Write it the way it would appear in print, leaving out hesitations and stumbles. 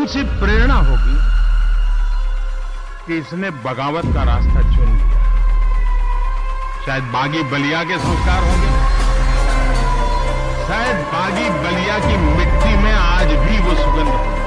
कौन सी प्रेरणा होगी कि इसने बगावत का रास्ता चुन लिया? शायद बागी बलिया के संस्कार होंगे, शायद बागी बलिया की मिट्टी में आज भी वो सुगंध होगी।